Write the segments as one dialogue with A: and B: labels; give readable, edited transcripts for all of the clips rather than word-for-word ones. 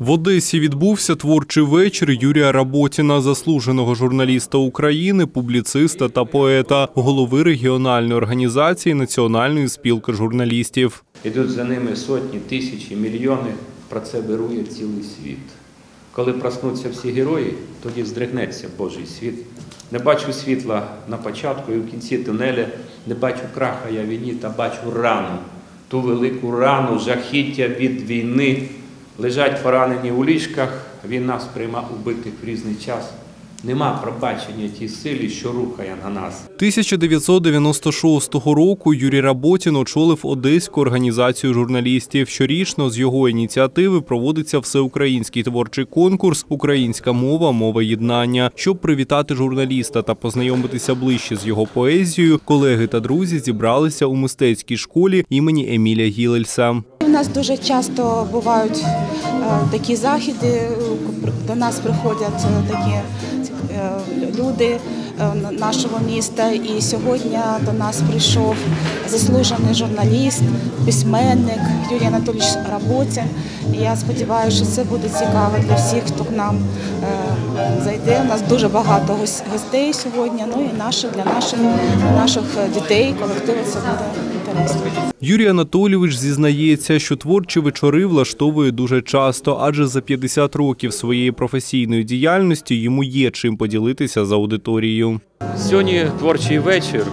A: В Одесі відбувся творчий вечір Юрія Работіна, заслуженого журналіста України, публіциста та поета, голови регіональної організації Національної спілки журналістів.
B: Ідуть за ними сотні, тисячі, мільйони, про це вирує цілий світ. Коли проснуться всі герої, тоді здригнеться Божий світ. Не бачу світла на початку і в кінці тунеля, не бачу краха я війні, та бачу рану. Ту велику рану, жахіття від війни. Лежать поранені у ліжках, війна сприйма убитих в різний час. Нема пробачення тій силі, що рухає на нас.
A: 1996 року Юрій Работін очолив Одеську організацію журналістів. Щорічно з його ініціативи проводиться всеукраїнський творчий конкурс «Українська мова. Мова єднання». Щоб привітати журналіста та познайомитися ближче з його поезією, колеги та друзі зібралися у мистецькій школі імені Еміля Гілельса.
C: У нас дуже часто бувають такі заходи, до нас приходять такі люди нашого міста. І сьогодні до нас прийшов заслужений журналіст, письменник Юрій Анатолійович Работін. І я сподіваюся, що це буде цікаво для всіх, хто к нам зайде. У нас дуже багато гостей сьогодні, ну і для наших дітей, колективу це буде інтересно.
A: Юрій Анатолійович зізнається, що творчі вечори влаштовує дуже часто, адже за 50 років своєї професійної діяльності йому є чим поділитися з аудиторією.
B: Сьогодні творчий вечір.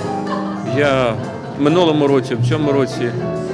B: Я в минулому році, в цьому році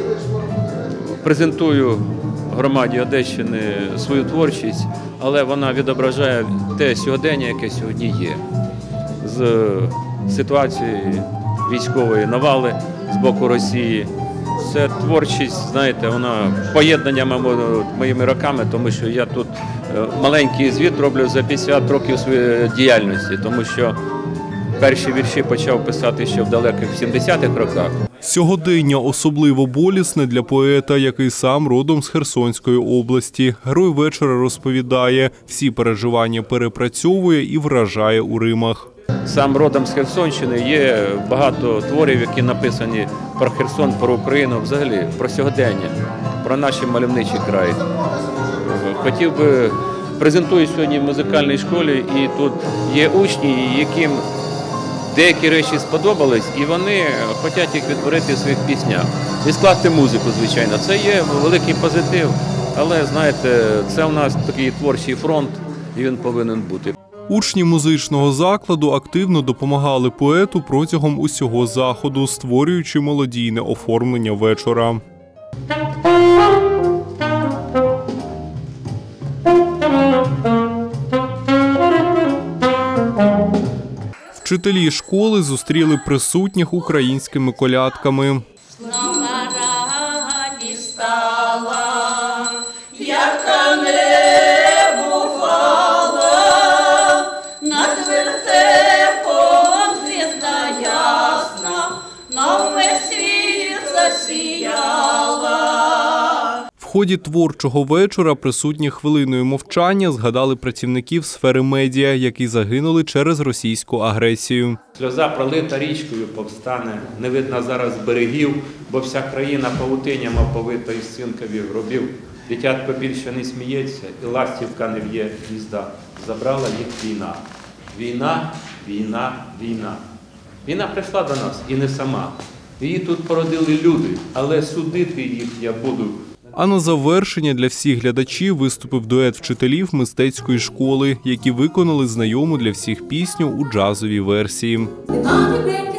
B: презентую громаді Одещини свою творчість, але вона відображає те сьогодення, яке сьогодні є. З ситуації військової навали з боку Росії. Це творчість, знаєте, вона поєднання моїми роками, тому що я тут маленький звіт роблю за 50 років своєї діяльності, тому що перші вірші почав писати ще в далеких 70-х роках.
A: Сьогодення особливо болісне для поета, який сам родом з Херсонської області. Герой вечора розповідає, всі переживання перепрацьовує і вражає у римах.
B: Сам родом з Херсонщини, є багато творів, які написані про Херсон, про Україну, взагалі про сьогодення, про наш мальовничий край. Хотів би, презентую сьогодні в музикальній школі, і тут є учні, яким деякі речі сподобались, і вони хочуть їх відтворити в своїх піснях. І скласти музику, звичайно. Це є великий позитив, але, знаєте, це у нас такий творчий фронт, і він повинен бути.
A: Учні музичного закладу активно допомагали поету протягом усього заходу, створюючи мелодійне оформлення вечора. Вчителі школи зустріли присутніх українськими колядками. В ході творчого вечора присутні хвилиною мовчання згадали працівників сфери медіа, які загинули через російську агресію.
B: Сльоза пролита річкою повстане, не видно зараз берегів, бо вся країна павутинням оповита із синкових гробів. Дитятко більше не сміється, і ластівка не в'є гнізда. Забрала їх війна. Війна, війна, війна. Війна прийшла до нас і не сама. Її тут породили люди, але судити їх я буду.
A: А на завершення для всіх глядачів виступив дует вчителів мистецької школи, які виконали знайому для всіх пісню у джазовій версії.